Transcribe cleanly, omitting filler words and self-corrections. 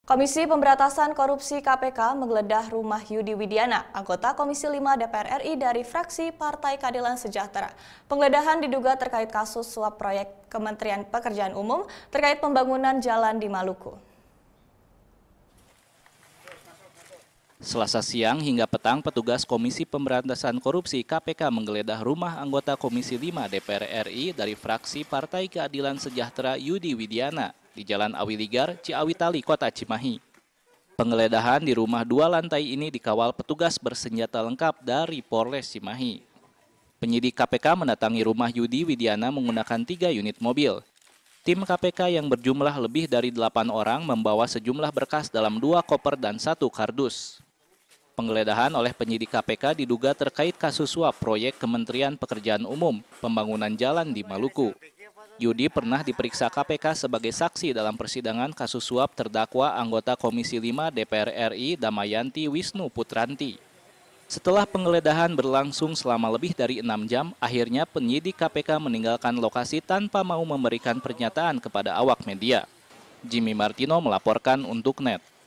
Komisi Pemberantasan Korupsi KPK menggeledah rumah Yudi Widiana, anggota Komisi 5 DPR RI dari fraksi Partai Keadilan Sejahtera. Penggeledahan diduga terkait kasus suap proyek Kementerian Pekerjaan Umum terkait pembangunan jalan di Maluku. Selasa siang hingga petang, petugas Komisi Pemberantasan Korupsi KPK menggeledah rumah anggota Komisi 5 DPR RI dari fraksi Partai Keadilan Sejahtera Yudi Widiana di Jalan Awiligar, Ciawitali, Kota Cimahi. Penggeledahan di rumah 2 lantai ini dikawal petugas bersenjata lengkap dari Polres Cimahi. Penyidik KPK mendatangi rumah Yudi Widiana menggunakan 3 unit mobil. Tim KPK yang berjumlah lebih dari 8 orang membawa sejumlah berkas dalam 2 koper dan 1 kardus. Penggeledahan oleh penyidik KPK diduga terkait kasus suap proyek Kementerian Pekerjaan Umum, pembangunan jalan di Maluku. Yudi pernah diperiksa KPK sebagai saksi dalam persidangan kasus suap terdakwa anggota Komisi 5 DPR RI Damayanti Wisnu Putranti. Setelah penggeledahan berlangsung selama lebih dari 6 jam, akhirnya penyidik KPK meninggalkan lokasi tanpa mau memberikan pernyataan kepada awak media. Jimmy Martino melaporkan untuk NET.